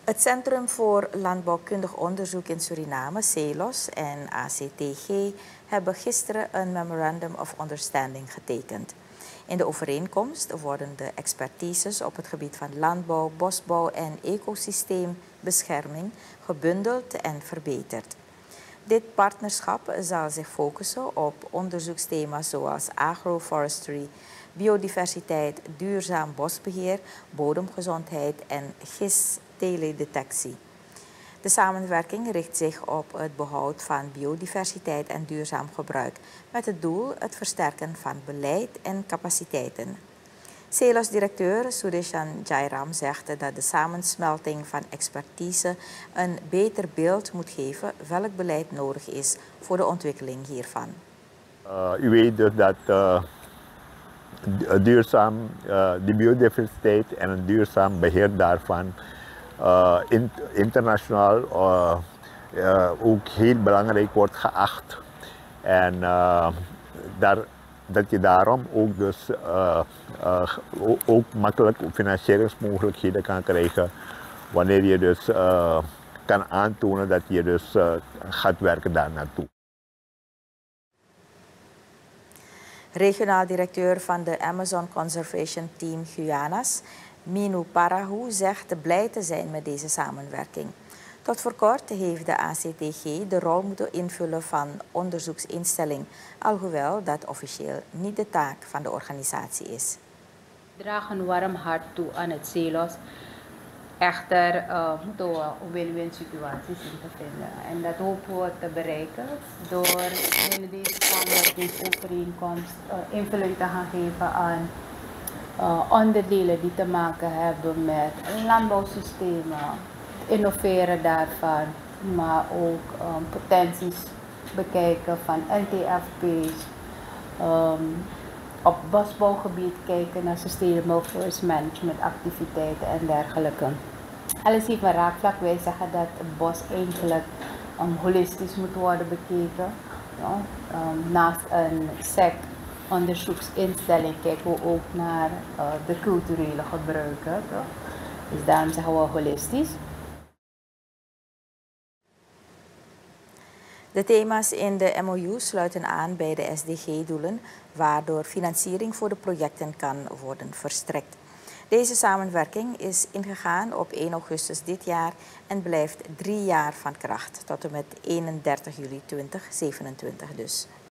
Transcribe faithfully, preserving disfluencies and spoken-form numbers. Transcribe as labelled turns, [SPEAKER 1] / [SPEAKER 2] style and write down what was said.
[SPEAKER 1] Het Centrum voor Landbouwkundig Onderzoek in Suriname, CELOS en A C T G hebben gisteren een Memorandum of Understanding getekend. In de overeenkomst worden de expertises op het gebied van landbouw, bosbouw en ecosysteembescherming gebundeld en verbeterd. Dit partnerschap zal zich focussen op onderzoeksthema's zoals agroforestry, biodiversiteit, duurzaam bosbeheer, bodemgezondheid en gistteledetectie. De samenwerking richt zich op het behoud van biodiversiteit en duurzaam gebruik, met het doel het versterken van beleid en capaciteiten. CELOS-directeur Sureshan Jairam zegt dat de samensmelting van expertise een beter beeld moet geven welk beleid nodig is voor de ontwikkeling hiervan.
[SPEAKER 2] Uh, u weet dus dat uh, duurzaam, uh, de biodiversiteit en een duurzaam beheer daarvan uh, in, internationaal uh, uh, ook heel belangrijk wordt geacht. En uh, daar, dat je daarom ook, dus, uh, uh, ook makkelijk financieringsmogelijkheden kan krijgen wanneer je dus uh, kan aantonen dat je dus uh, gaat werken daar naartoe.
[SPEAKER 1] Regionaal directeur van de Amazon Conservation Team Guyanas, Minu Parahu, zegt blij te zijn met deze samenwerking. Tot voor kort heeft de A C T G de rol moeten invullen van onderzoeksinstelling, alhoewel dat officieel niet de taak van de organisatie is.
[SPEAKER 3] We dragen een warm hart toe aan het CELOS. Echter uh, moeten we win-win situaties in te vinden. En dat hopen we te bereiken door in deze samenwerkingsovereenkomst uh, invulling te gaan geven aan uh, onderdelen die te maken hebben met landbouwsystemen, innoveren daarvan, maar ook um, potenties bekijken van L T F P's, um, op bosbouwgebied kijken naar sustainable forest management activiteiten en dergelijke. Alles heeft een raakvlak. Wij zeggen dat het bos eigenlijk um, holistisch moet worden bekeken. Ja, um, naast een S E C-onderzoeksinstelling kijken we ook naar uh, de culturele gebruiken. Toch? Dus daarom zeggen we holistisch.
[SPEAKER 1] De thema's in de M O U sluiten aan bij de S D G-doelen, waardoor financiering voor de projecten kan worden verstrekt. Deze samenwerking is ingegaan op één augustus dit jaar en blijft drie jaar van kracht, tot en met eenendertig juli tweeduizend zevenentwintig dus.